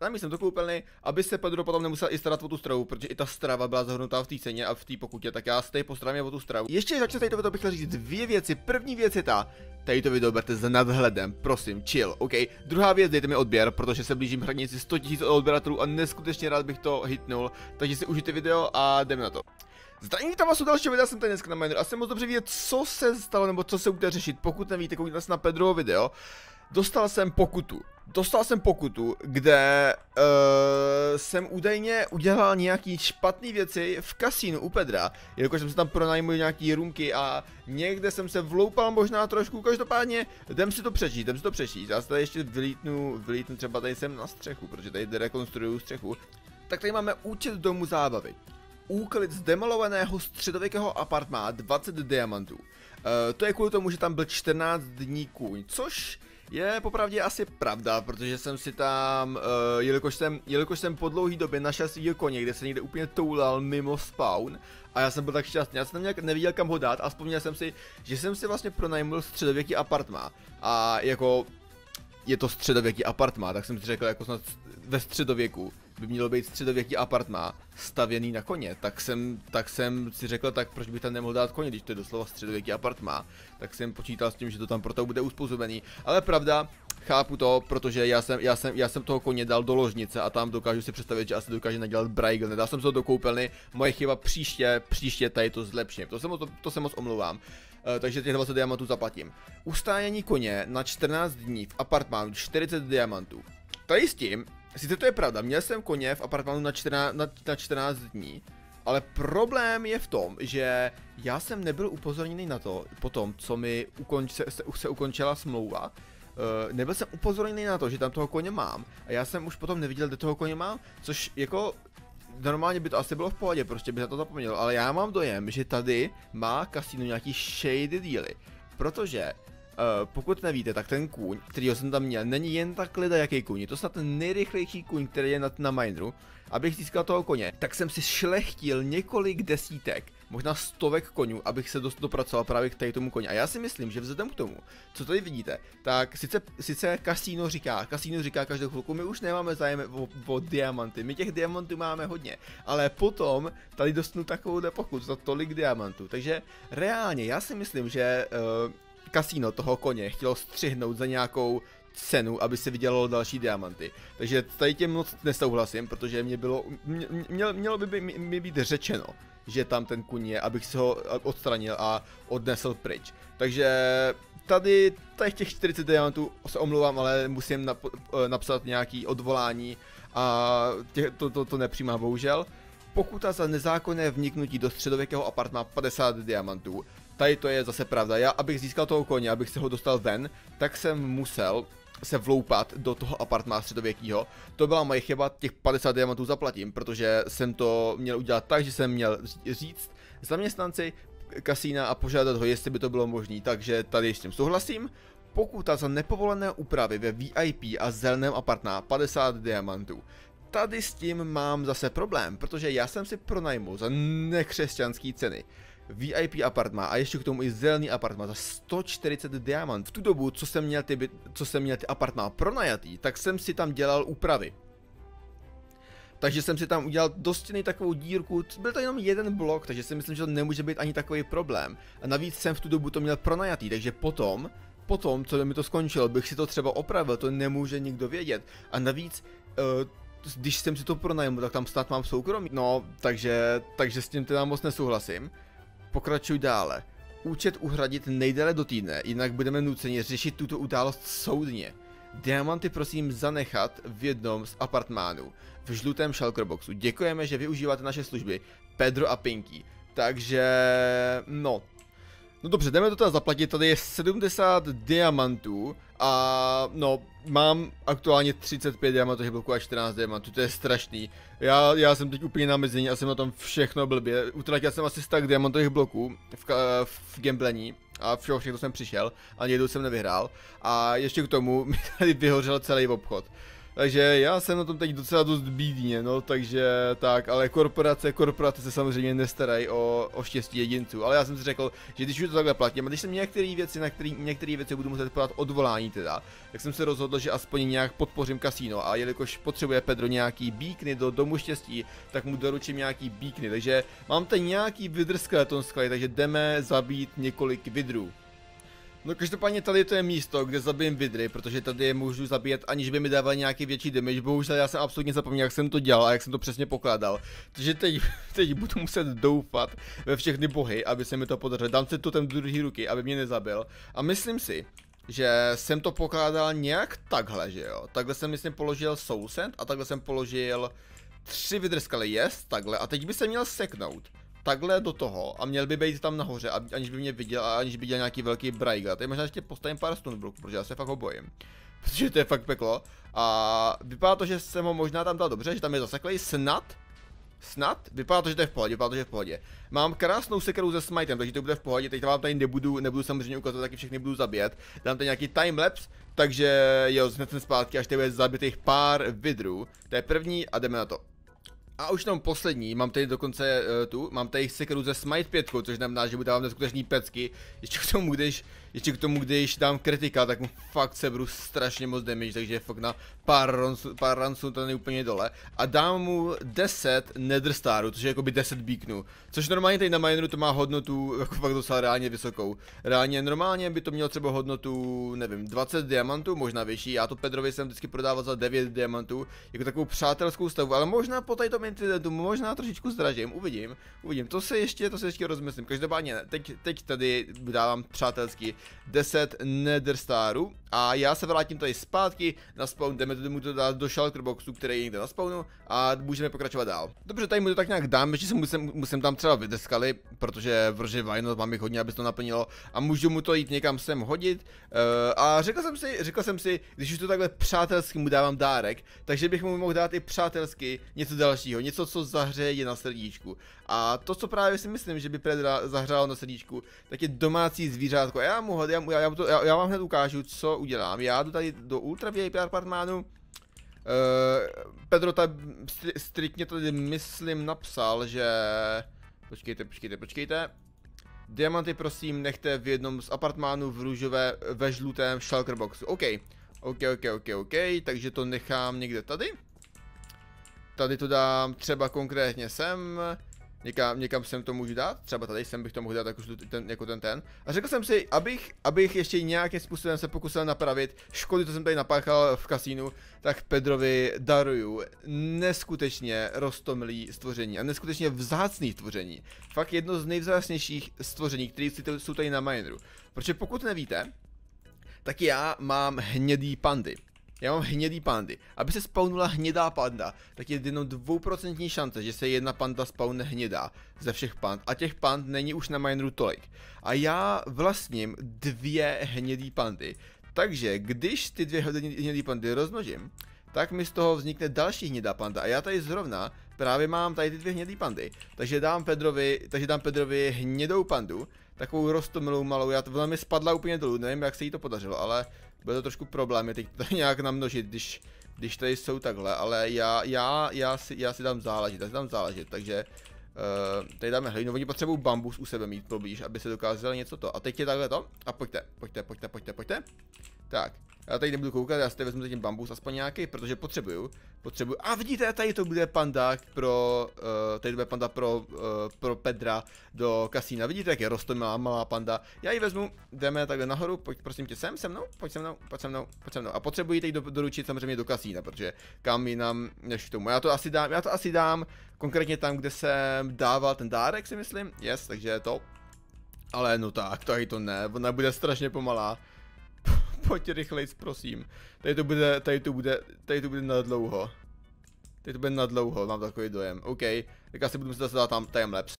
Tam jsem to koupelny, aby se Pedro potom nemusel i starat o tu stravu, protože i ta strava byla zahrnutá v té ceně a v té pokutě, tak já stej postarám o tu stravu. Ještě začnu tady to video, bych chtěl říct dvě věci. První věc je ta, tady to video berte s nadhledem, prosím, chill, ok. Druhá věc, dejte mi odběr, protože se blížím hranici 100 000 odběratelů a neskutečně rád bych to hitnul, takže si užijte video a jdeme na to. Zdravím, tam vás u dalšího videa, jsem tady dneska na Miner a jsem moc dobře vidět, co se stalo nebo co se bude řešit. Pokud nevíte, koukněte se na Pedrovo video. Dostal jsem pokutu, kde jsem údajně udělal nějaký špatné věci v kasínu u Pedra, jelikož jsem se tam pronajmul nějaký roomky a někde jsem se vloupal možná trošku, každopádně jdem si to přečíst, já se tady ještě vylítnu třeba tady sem na střechu, protože tady rekonstruuju střechu. Tak tady máme účet domu zábavy. Úklid z demolovaného středověkého apartmá 20 diamantů. To je kvůli tomu, že tam byl 14 dní kůň, což je popravdě asi pravda, protože jsem si tam, jelikož jsem po dlouhý době našel svýho koně, kde se někde úplně toulal mimo spawn, a já jsem byl tak šťastný, já jsem nějak nevěděl kam ho dát a vzpomněl jsem si, že jsem si vlastně pronajmul středověký apartmá. A jako je to středověký apartmá, tak jsem si řekl, jako snad ve středověku by mělo být středověký apartmá stavěný na koně, tak jsem si řekl, tak proč bych tam nemohl dát koně, když to je doslova středověký apartmá, tak jsem počítal s tím, že to tam proto bude uspůsobený, ale pravda, chápu to, protože já jsem toho koně dal do ložnice a tam dokážu si představit, že asi dokáže nadělat brajgl, nedal jsem se to do koupelny, moje chyba příště tady to zlepším, to se moc omlouvám. Takže těch 20 diamantů zaplatím. Ustájení koně na 14 dní v apartmánu 40 diamantů. Tady s tím, sice to je pravda, měl jsem koně v apartmánu na 14 dní, ale problém je v tom, že já jsem nebyl upozorněný na to, potom co mi se ukončila smlouva, nebyl jsem upozorněný na to, že tam toho koně mám a já jsem už potom neviděl, kde toho koně mám, což jako normálně by to asi bylo v pohodě, prostě by na to zapomněl, ale já mám dojem, že tady má kasino nějaký shady dealy, protože pokud nevíte, tak ten kůň, kterýho jsem tam měl, není jen tak jaký kůň, je to snad ten nejrychlejší kůň, který je na Mineru. Abych získal toho koně, tak jsem si šlechtil několik desítek, možná stovek konňů, abych se dopracoval právě k tady tomu koni. A já si myslím, že vzhledem k tomu, co tady vidíte, tak sice kasino říká každou chvilku, my už nemáme zájem o diamanty, my těch diamantů máme hodně, ale potom tady dostanu takovou pokutu za tolik diamantů, takže reálně já si myslím, že kasino toho koně chtělo střihnout za nějakou cenu, aby se vydělalo další diamanty. Takže tady tím moc nesouhlasím, protože mělo by mi být řečeno, že tam ten kůň je, abych se ho odstranil a odnesl pryč. Takže tady těch 40 diamantů se omlouvám, ale musím napsat nějaký odvolání a to nepřijímá bohužel. Pokuta za nezákonné vniknutí do středověkého apartmá 50 diamantů. Tady to je zase pravda, já abych získal toho koně, abych se ho dostal ven, tak jsem musel se vloupat do toho apartmá středověkýho. To byla moje chyba, těch 50 diamantů zaplatím, protože jsem to měl udělat tak, že jsem měl říct zaměstnanci kasína a požádat ho, jestli by to bylo možné, takže tady s tím souhlasím. Pokuta za nepovolené úpravy ve VIP a zeleném apartmá 50 diamantů. Tady s tím mám zase problém, protože já jsem si pronajmul za nekřesťanský ceny VIP apartmá a ještě k tomu i zelený apartmá za 140 diamantů. V tu dobu, co jsem měl ty apartmá pronajatý, tak jsem si tam dělal úpravy. Takže jsem si tam udělal do stěny takovou dírku, byl to jenom jeden blok, takže si myslím, že to nemůže být ani takový problém. A navíc jsem v tu dobu to měl pronajatý, takže potom, co by mi to skončilo, bych si to třeba opravil, to nemůže nikdo vědět. A navíc, když jsem si to pronajmul, tak tam snad mám soukromí. No, takže s tím teda moc nesouhlasím. Pokračuj dále. Účet uhradit nejdéle do týdne, jinak budeme nuceni řešit tuto událost soudně. Diamanty prosím zanechat v jednom z apartmánů v žlutém shulkerboxu. Děkujeme, že využíváte naše služby, Pedro a Pinky. Takže, no dobře, jdeme to teda zaplatit, tady je 70 diamantů a no, mám aktuálně 35 diamantových bloků a 14 diamantů, to je strašný. Já jsem teď úplně na mezení a jsem na tom všechno blbě, utratil jsem asi 100 diamantových bloků v gamblení a všechno jsem přišel a jednou jsem nevyhrál a ještě k tomu mi tady vyhořel celý obchod. Takže já jsem na tom teď docela dost bídně, no, takže tak, ale korporace se samozřejmě nestarají o štěstí jedinců, ale já jsem si řekl, že když už to takhle platím, a když jsem některé věci budu muset podat odvolání teda, tak jsem se rozhodl, že aspoň nějak podpořím kasíno, a jelikož potřebuje Pedro nějaký beacony do domu štěstí, tak mu doručím nějaký beacony, takže mám tady nějaký vidr skeleton sklej, takže jdeme zabít několik vidrů. No každopádně tady to je místo, kde zabijem vidry, protože tady je můžu zabíjet, aniž by mi dával nějaký větší damage. Bohužel já jsem absolutně zapomněl, jak jsem to dělal a jak jsem to přesně pokládal. Takže teď budu muset doufat ve všechny bohy, aby se mi to podařilo. Dám si to ten do druhé ruky, aby mě nezabil. A myslím si, že jsem to pokládal nějak takhle, že jo. Takhle jsem myslím položil soul sand a takhle jsem položil 3 vidr skaly, yes, takhle. A teď by se měl seknout takhle do toho a měl by být tam nahoře, aniž by mě viděl a aniž by dělal nějaký velký brajga. Tady možná ještě postavím pár stoneblocků, protože já se fakt ho bojím. Protože to je fakt peklo. A vypadá to, že jsem ho možná tam dal dobře, že tam je zaseklej, snad, vypadá to, že to je v pohodě, Mám krásnou sekeru se smitem, takže to bude v pohodě, teď vám tady nebudu samozřejmě ukazovat, taky všechny budu zabít. Dám tady nějaký timelapse, takže jo, hned jsem zpátky, až tady bude zabitých pár vidrů. To je první a jdeme na to. A už tam poslední, mám tady dokonce mám tady sekeru ze Smite 5, což znamená, že budu dávat neskutečný pecky. Ještě k tomu, když dám kritika, tak mu fakt seberu strašně moc damage, takže fakt na pár runsů to není úplně dole. A dám mu 10 Nether Starů, což je jakoby 10 beaconů. Což normálně tady na mineru to má hodnotu jako fakt docela reálně vysokou. Normálně by to mělo třeba hodnotu, nevím, 20 diamantů, možná vyšší. Já to Pedrovi jsem vždycky prodával za 9 diamantů, jako takovou přátelskou stavu, ale možná po tato incidentu možná trošičku zdražím, uvidím, to se ještě rozmyslím. Každopádně teď tady dávám přátelský 10 Nether Starů a já se vrátím tady zpátky na spawn, jdeme mu to dát do shulkerboxu, který je někde na spawnu a můžeme pokračovat dál. Dobře, tady mu to tak nějak dám, ještě se musím tam třeba vydeskaly, protože v rože Vajno mám jich hodně, aby se to naplnilo a můžu mu to jít někam sem hodit. A řekl jsem si, když už to takhle přátelsky mu dávám dárek, takže bych mu mohl dát i přátelsky něco dalšího, něco, co zahřeje na srdíčku. A to, co právě si myslím, že by Pedra zahřálo na srdíčku, tak je domácí zvířátko. A já vám hned ukážu, co udělám. Já jdu tady do Ultra VIP apartmánu. Pedro tady striktně tady myslím napsal, že... Počkejte. Diamanty prosím nechte v jednom z apartmánů ve žlutém shulkerboxu. OK, takže to nechám někde tady. Tady to dám třeba konkrétně sem. Někam sem to můžu dát, třeba tady sem bych to mohl dát jako ten. A řekl jsem si, abych ještě nějakým způsobem se pokusil napravit škody, co jsem tady napáchal v kasínu, tak Pedrovi daruju neskutečně roztomilý stvoření a neskutečně vzácný stvoření. Fakt jedno z nejvzácnějších stvoření, které jsou tady na mineru. Protože pokud nevíte, tak já mám hnědý pandy. Aby se spawnula hnědá panda, tak je jenom 2% šance, že se jedna panda spawne hnědá ze všech pand. A těch pand není už na mineru tolik. A já vlastním 2 hnědý pandy. Takže když ty 2 hnědý pandy rozmnožím, tak mi z toho vznikne další hnědá panda. A já tady zrovna právě mám tady ty 2 hnědý pandy. Takže dám Pedrovi hnědou pandu, takovou roztomilou malou. Ona mi spadla úplně dolů, nevím, jak se jí to podařilo, ale bude to trošku problém, je teď to nějak namnožit, když tady jsou takhle, ale já si dám záležet, takže tady dáme hlínu, oni potřebují bambus u sebe mít poblíž, aby se dokázali něco to. A teď je takhle to, a pojďte. Tak, já tady nebudu koukat, já si tady vezmu zatím bambus aspoň nějaký, protože potřebuju. A vidíte, tady to bude panda pro Pedra do kasína. Vidíte, jak je roztomilá malá panda. Já ji vezmu, jdeme takhle nahoru, pojď prosím tě sem se mnou. A potřebuji teď doručit samozřejmě do kasína, protože kam jinam než k tomu. Já to asi dám konkrétně tam, kde jsem dával ten dárek, si myslím. Yes, takže to. Ale no tak, tady to ne, ona bude strašně pomalá. Pojď rychlejc, prosím. Tady to bude na dlouho. Mám takový dojem. OK, tak asi budu muset zase dát tam timelapse.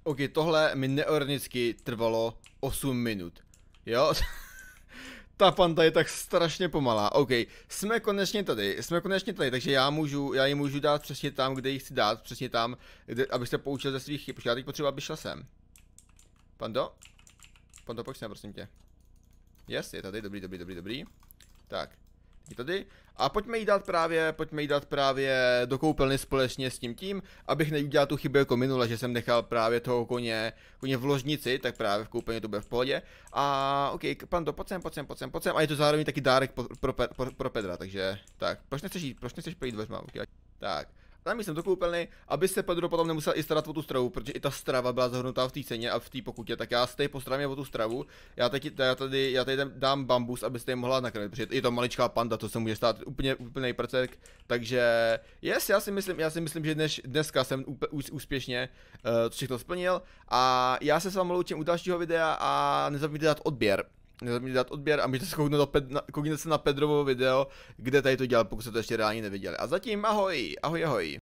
OK, tohle mi neorganicky trvalo 8 minut. Jo? Ta panda je tak strašně pomalá. OK, jsme konečně tady, takže já ji můžu dát přesně tam, kde ji chci dát, přesně tam, abych se poučil ze svých chyb. Já teď potřebuji, aby šla sem. Pando? Pando, pojď sem, prosím tě. Yes, je tady, dobrý. Tak, je tady. A pojďme jí dát právě do koupelny společně s tím, abych neudělal tu chybu jako minule, že jsem nechal právě toho koně v ložnici, tak právě v koupelně to bude v pohodě. A OK, Pando, pojď sem. A je to zároveň taky dárek pro Pedra, takže tak, proč nechceš projít dveřma, okay. Tak. Tam jsem do koupelny, aby se Pedro potom nemusel i starat o tu stravu, protože i ta strava byla zahrnutá v té ceně a v té pokutě, tak já stej postarám o tu stravu. Já tady dám bambus, abyste je mohla nakrmit, protože je to maličká panda, to se může stát úplný prcek. Takže yes, já si myslím, že dneska jsem úspěšně všechno splnil a já se s vámi loučím u dalšího videa a nezapomeňte dát odběr a můžete se kouknout se na Pedrovo video, kde tady to dělal, pokud jste to ještě reálně neviděli. A zatím ahoj.